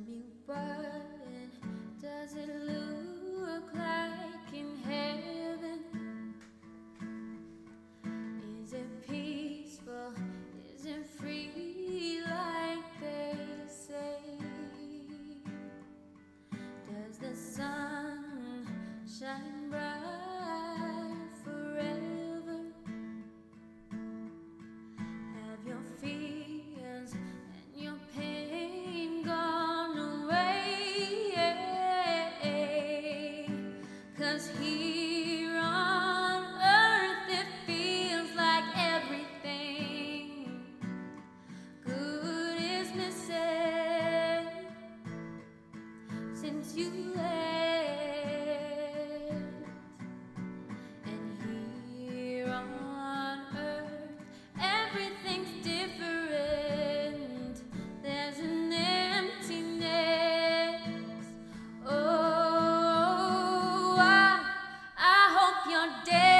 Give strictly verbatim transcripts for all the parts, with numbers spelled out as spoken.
me what does it look like in heaven? Is it peaceful? Is it free like they say? Does the sun shine bright forever? Have your fears and your pain gone away? 'Cause here on earth it feels like everything good is missing since you left. And here on earth everything's different. There's an emptiness. Oh, I, I hope you're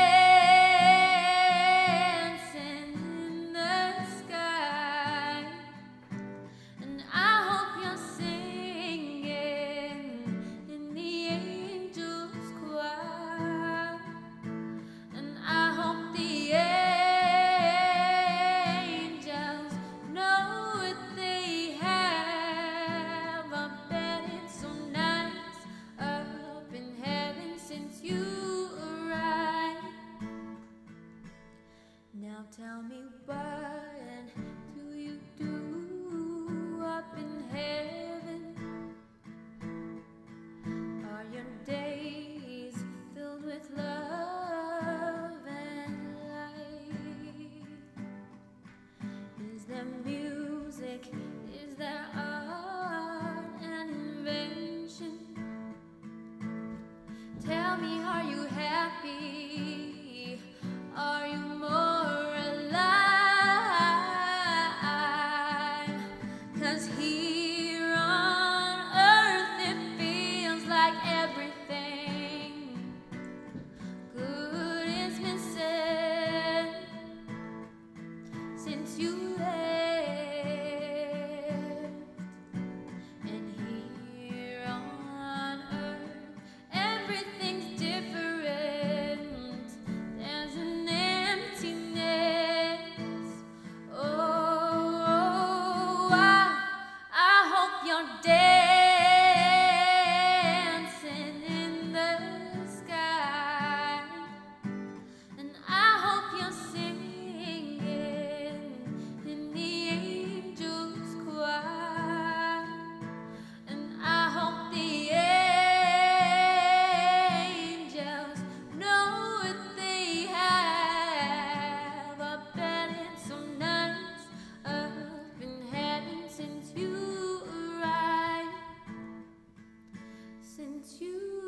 dancing in the sky, and I hope you're singing in the angels' choir, and I hope the angels know what they have. I bet it's so nice up in heaven since you arrived. Now tell me, what do you do up in heaven? Are your days filled with love and light? Is there music? Is there art and invention? Tell me, are you happy? Are you more alive? 'Cause here on earth it feels like everything good is missing since you left. And here on earth everything's different. There's an emptiness. Oh, I, I hope you're dancing in the sky, and I hope you're singing in the angels' choir, and I hope the angels know what they have. I bet it's so nice up in heaven since you arrived, since you